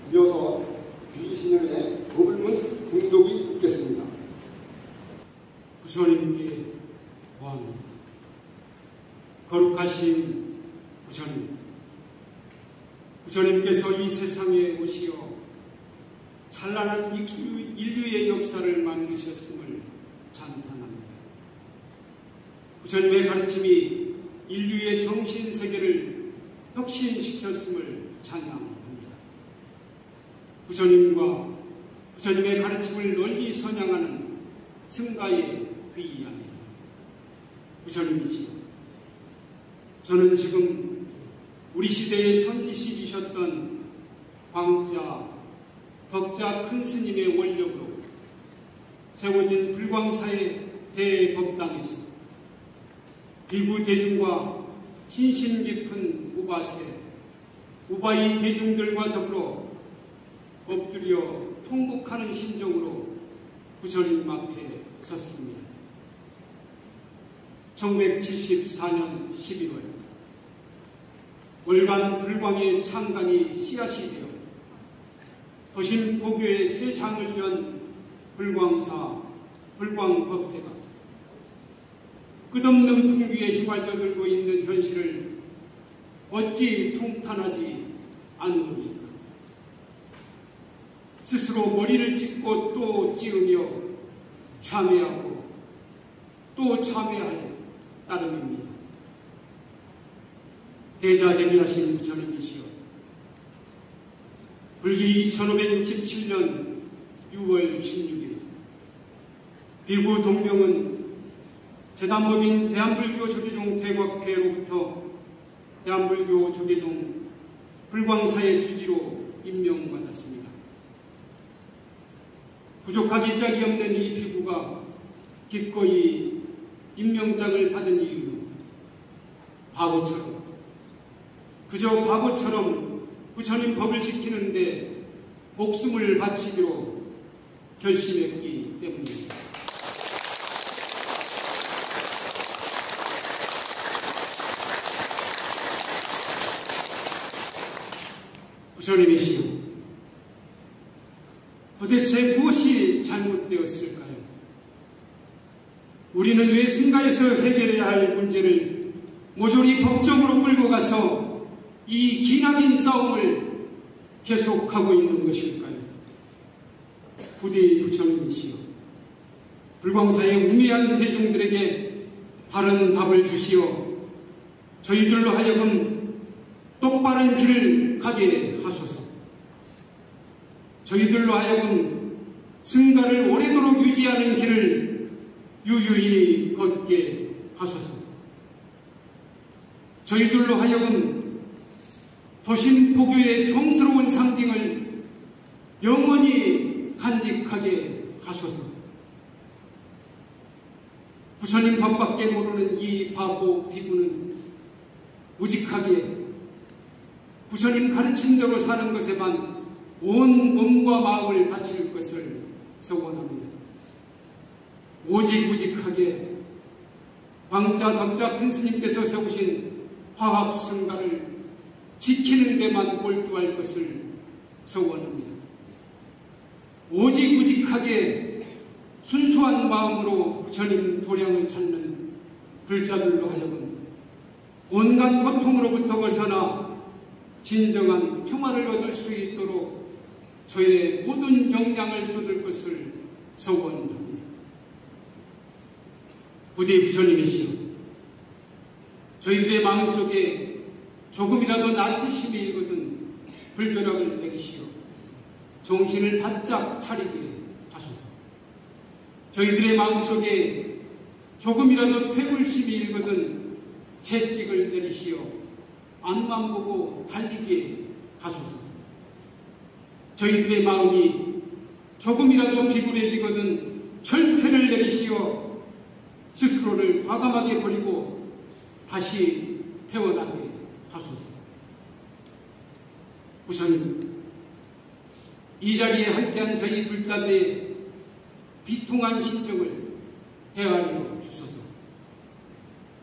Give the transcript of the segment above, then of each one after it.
이어서 귀신의 거불문 공독이 있겠습니다. 부처님께 고합니다. 거룩하신 부처님, 부처님께서 이 세상에 오시어 찬란한 인류의 역사를 만드셨음을 찬탄합니다. 부처님의 가르침이 인류의 정신세계를 혁신시켰음을 찬양합니다. 부처님과 부처님의 가르침을 널리 선양하는 승가에 귀의합니다. 부처님이시여, 저는 지금 우리 시대의 선지식이셨던 광자, 덕자 큰 스님의 원력으로 세워진 불광사의 대법당에서 비구 대중과 신심 깊은 우바세, 우바이 대중들과 더불어 엎드려 통곡하는 심정으로 부처님 앞에 섰습니다. 1974년 11월 월간 불광의 창간이 씨앗이 되어 도심 포교의 새 장을 연 불광사 불광법회가 끝없는 풍비에 휘말려들고 있는 현실을 어찌 통탄하지 않으리까. 스스로 머리를 찢고 또 찌으며 참회하고 또 참회할 따름입니다. 대자대비하신 부처님이시여, 불기 2567년 6월 16일 비구 동명은 재단법인 대한불교 조계종 대각회로부터 대한불교 조계종 불광사의 주지로 임명받았습니다. 부족하기 짝이 없는 이 비구가 기꺼이 임명장을 받은 이유는 바보처럼, 그저 바보처럼 부처님 법을 지키는데 목숨을 바치기로 결심했기 때문입니다. 부처님이시여, 도대체 무엇이 잘못되었을까요? 우리는 왜 승가에서 해결해야 할 문제를 모조리 법정으로 끌고 가서 이 기나긴 싸움을 계속하고 있는 것일까요? 부디 부처님이시여, 불광사의 우매한 대중들에게 바른 답을 주시어 저희들로 하여금 똑바른 길을 가게 하소서. 저희들로 하여금 승가를 오래도록 유지하는 길을 유유히 걷게 하소서. 저희들로 하여금 도심포교의 성스러운 상징을 영원히 간직하게 하소서. 부처님 법밖에 모르는 이 바보 비구는 우직하게 부처님 가르침대로 사는 것에만 온 몸과 마음을 바칠 것을 소원합니다. 오직 우직하게 광자 덕자 큰 스님께서 세우신 화합승가를 지키는 데만 몰두할 것을 소원합니다. 오직 우직하게 순수한 마음으로 부처님 도량을 찾는 불자들로 하여금 온갖 고통으로부터 벗어나 진정한 평화를 얻을 수 있도록 저의 모든 역량을 쏟을 것을 소원합니다. 부디 부처님이시여, 저희들의 마음속에 조금이라도 나태심이 일거든 불벼락을 내리시어 정신을 바짝 차리게 하소서. 저희들의 마음속에 조금이라도 퇴불심이 일거든 채찍을 내리시어 앞만 보고 달리게 하소서. 저희들의 마음이 조금이라도 비굴해지거든 철퇴를 내리시어 스스로를 과감하게 버리고 다시 태어나게 하소서. 부처님, 이 자리에 함께한 저희 불자들의 비통한 심정을 헤아려 주소서.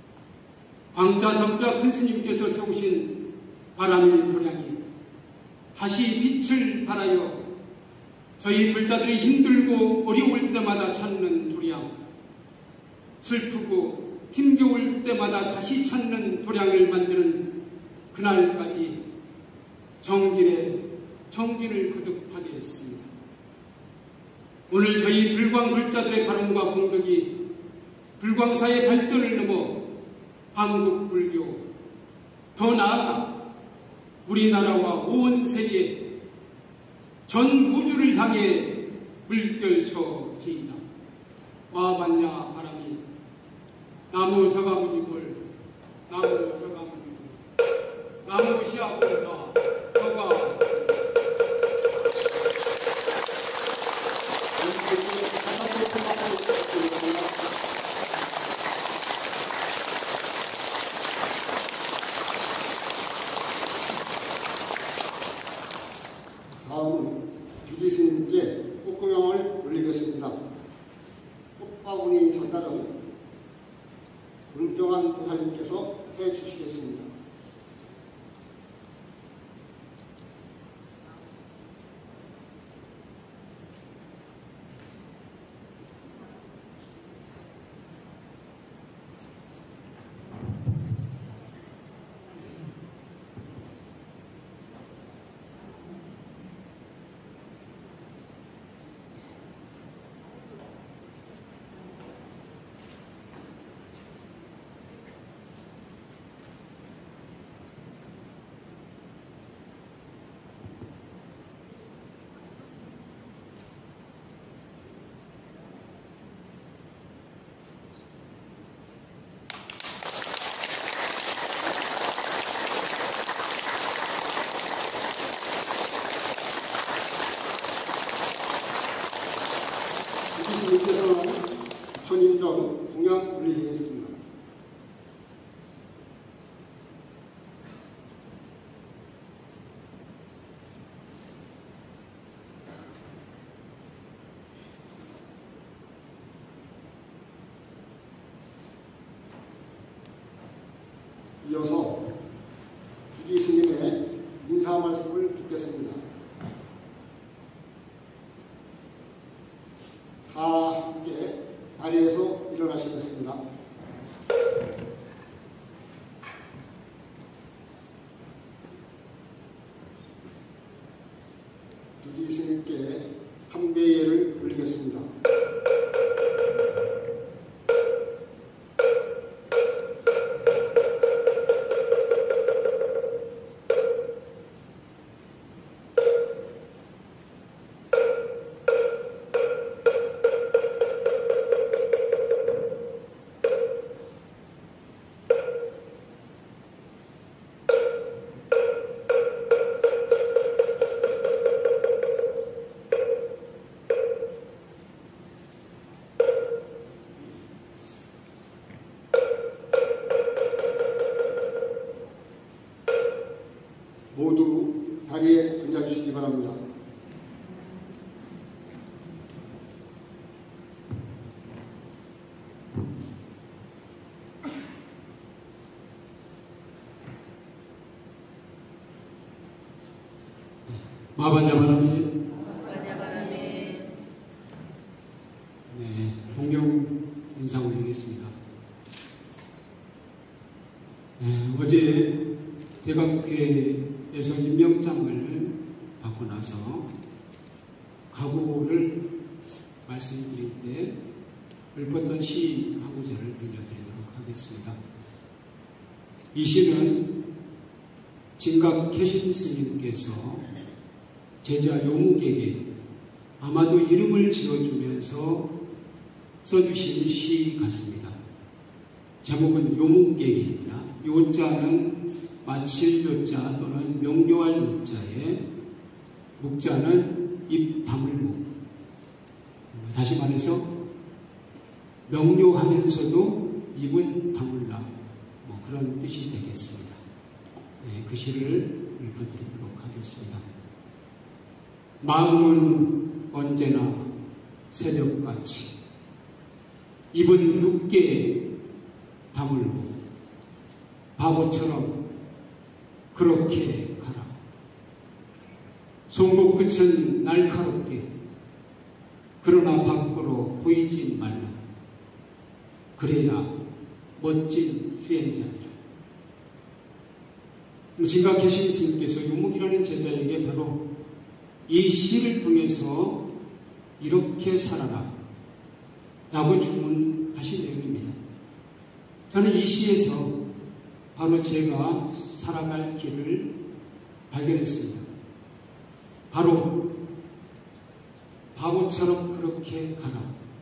광자 덕자 큰 스님께서 세우신 바람일 도량이 다시 빛을 발하여 저희 불자들이 힘들고 어려울 때마다 찾는 도량, 슬프고 힘겨울 때마다 다시 찾는 도량을 만드는 그날까지 정진을 거듭하게 했습니다. 오늘 저희 불광 불자들의 발언과 공덕이 불광사의 발전을 넘어 한국 불교, 더 나아가 우리나라와 온 세계, 전 우주를 향해 물결쳐지이다. 마반야 바람이 나무 서가모니불, 나무 서가모니불, 나무 시아공사 서가 다음은 주지스님께 꽃공양을 올리겠습니다. 꽃바구니 전달은 물정한 보살님께서 해주시겠습니다. 주지스님께서는 천인정 공양 올리겠습니다. 이어서 주지스님의 인사 말씀을 듣겠습니다. 다 함께 자리에서 일어나시겠습니다. 주지스님께 함배예를 올리겠습니다. 모두 자리에 앉아주시기 바랍니다. 마반야 바람이 동경 인사 올리겠습니다. 어제 대각회에서 임명장을 받고 나서 각오를 말씀드릴 때 읊었던 시 한 구절을 들려드리도록 하겠습니다. 이 시는 진각해신 스님께서 제자 용욱에게 아마도 이름을 지어주면서 써주신 시 같습니다. 제목은 용욱객입니다. 요자는 마칠 요자 또는 명료할 요자에 묵자는 입 다물고, 다시 말해서 명료하면서도 입은 다물라, 그런 뜻이 되겠습니다. 그 시를 읊어드리도록 하겠습니다. 마음은 언제나 새벽같이 입은 굳게 다물고 바보처럼 그렇게 가라. 송곳 끝은 날카롭게 그러나 밖으로 보이지 말라. 그래야 멋진 수행자이라. 진가 계신 스님께서 유목이라는 제자에게 바로 이 시를 통해서 이렇게 살아라 라고 주문하신 내용입니다. 저는 이 시에서 바로 제가 살아갈 길을 발견했습니다. 바로 바보처럼 그렇게 가라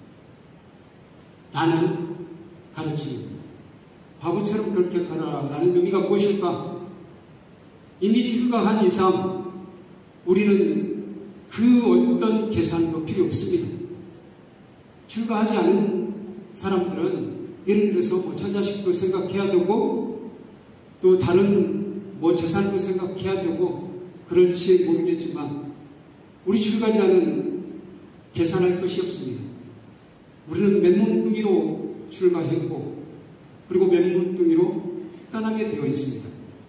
라는 가르침입니다. 바보처럼 그렇게 가라 라는 의미가 무엇일까? 이미 출가한 이상 우리는 그 어떤 계산도 필요 없습니다. 출가하지 않은 사람들은 예를 들어서 처자식도 생각해야 되고 또 다른 재산도 생각해야 되고 그럴지 모르겠지만 우리 출가하지 않은 계산할 것이 없습니다. 우리는 맨몸뚱이로 출가했고 그리고 맨몸뚱이로 떠나게 되어 있습니다.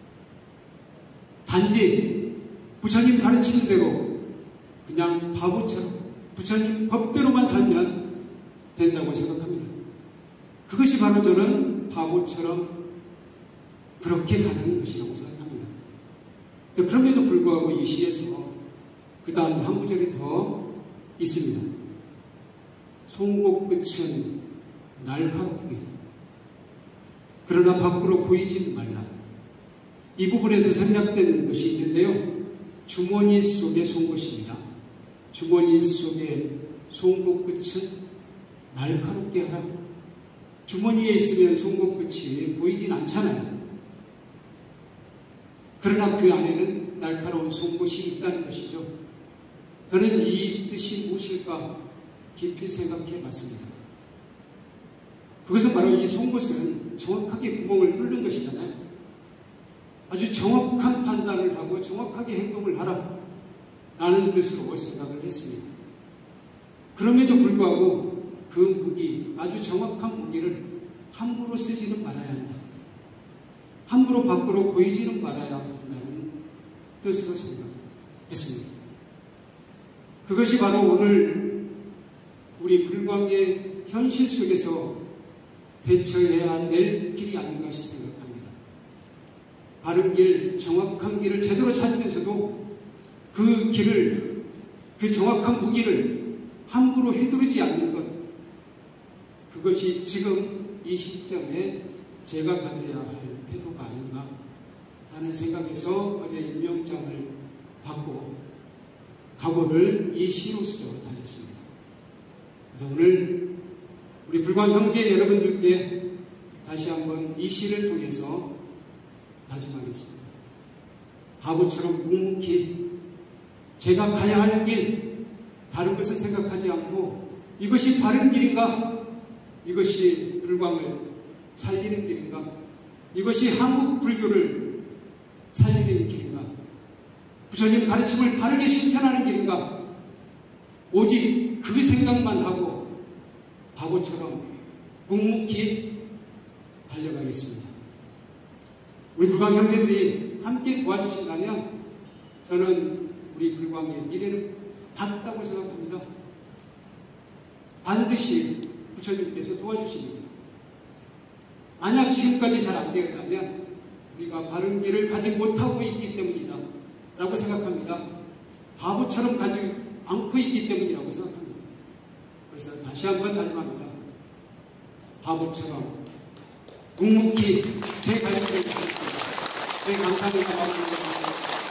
단지 부처님 가르치는 대로 그냥 바보처럼 부처님 법대로만 살면 된다고 생각합니다. 그것이 바로 저는 바보처럼 그렇게 가는 것이라고 생각합니다. 그럼에도 불구하고 이 시에서 그 다음 한 구절이 더 있습니다. 송곳 끝은 날카롭게 그러나 밖으로 보이지 말라. 이 부분에서 생략된 것이 있는데요. 주머니 속의 송곳입니다. 주머니 속의 송곳 끝은 날카롭게 하라. 주머니에 있으면 송곳 끝이 보이진 않잖아요. 그러나 그 안에는 날카로운 송곳이 있다는 것이죠. 저는 이 뜻이 무엇일까 깊이 생각해 봤습니다. 그것은 바로 이 송곳은 정확하게 구멍을 뚫는 것이잖아요. 아주 정확한 판단을 하고 정확하게 행동을 하라 라는 뜻으로 생각을 했습니다. 그럼에도 불구하고 그 무기, 아주 정확한 무기를 함부로 쓰지는 말아야 한다. 함부로 밖으로 보이지는 말아야 한다는 뜻으로 생각했습니다. 그것이 바로 오늘 우리 불광의 현실 속에서 대처해야 될 길이 아닌가 생각합니다. 바른 길, 정확한 길을 제대로 찾으면서도 그 길을, 그 정확한 무기를 함부로 휘두르지 않는 것, 그것이 지금 이 시점에 제가 가져야 할 태도가 아닌가 하는 생각에서 어제 임명장을 받고 각오를 이 시로서 다졌습니다. 그래서 오늘 우리 불광 형제 여러분들께 다시 한번 이 시를 통해서 다짐하겠습니다. 바보처럼 묵묵히 제가 가야 할 길, 다른 것을 생각하지 않고 이것이 바른 길인가? 이것이 불광을 살리는 길인가? 이것이 한국 불교를 살리는 길인가? 부처님 가르침을 바르게 실천하는 길인가? 오직 그 생각만 하고 바보처럼 묵묵히 달려가겠습니다. 우리 불광 형제들이 함께 도와주신다면 저는 우리 불광의 미래는 밝다고 생각합니다. 반드시 부처님께서 도와주십니다. 만약 지금까지 잘 안 되었다면 우리가 바른 길을 가지 못하고 있기 때문이다 라고 생각합니다. 바보처럼 가지 않고 있기 때문이라고 생각합니다. 그래서 다시 한번 다짐합니다. 바보처럼 묵묵히 제 가르침을 하겠습니다. 네, 감사합니다.